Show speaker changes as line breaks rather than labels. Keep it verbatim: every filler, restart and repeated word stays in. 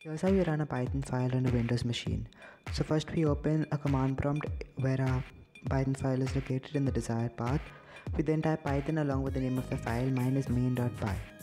Here's how you run a Python file on a Windows machine. So first we open a command prompt where our Python file is located in the desired path. We then type Python along with the name of the file. Mine is main.py.